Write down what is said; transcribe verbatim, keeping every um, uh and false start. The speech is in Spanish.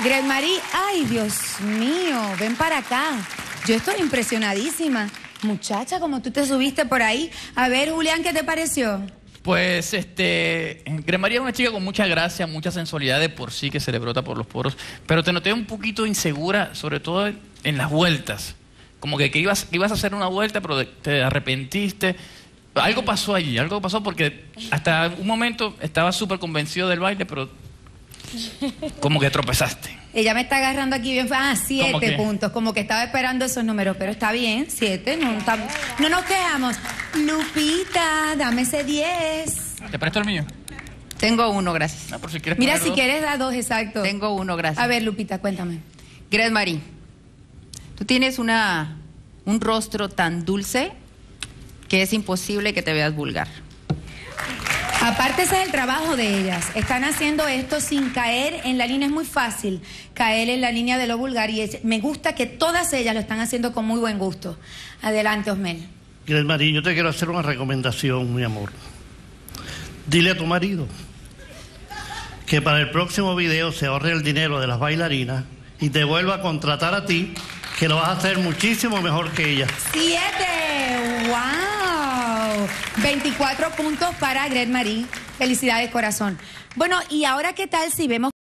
Gret Marie, ay, Dios mío, ven para acá. Yo estoy impresionadísima. Muchacha, como tú te subiste por ahí. A ver, Julián, ¿qué te pareció? Pues, este, Gret Marie es una chica con mucha gracia, mucha sensualidad de por sí que se le brota por los poros, pero te noté un poquito insegura, sobre todo en las vueltas. Como que, que ibas, ibas a hacer una vuelta, pero te arrepentiste. Algo pasó allí, algo pasó porque hasta un momento estaba súper convencido del baile, pero como que tropezaste. Ella me está agarrando aquí bien. Ah, siete puntos. Como que estaba esperando esos números, pero está bien, siete. No, está, no nos quejamos. Lupita, dame ese diez. ¿Te presto el mío? Tengo uno, gracias. No, por si quieres Mira, poner si dos. quieres, da dos, exacto. Tengo uno, gracias. A ver, Lupita, cuéntame. Gret Marie, tú tienes una, un rostro tan dulce que es imposible que te veas vulgar. Aparte, ese es el trabajo de ellas. Están haciendo esto sin caer en la línea. Es muy fácil caer en la línea de lo vulgar y es, me gusta que todas ellas lo están haciendo con muy buen gusto. Adelante, Osmel. Gret Marie, yo te quiero hacer una recomendación, mi amor. Dile a tu marido que para el próximo video se ahorre el dinero de las bailarinas y te vuelva a contratar a ti, que lo vas a hacer muchísimo mejor que ella. ¡Siete! ¡Wow! veinticuatro puntos para Gret Marie. Felicidades, corazón. Bueno, ¿y ahora qué tal si vemos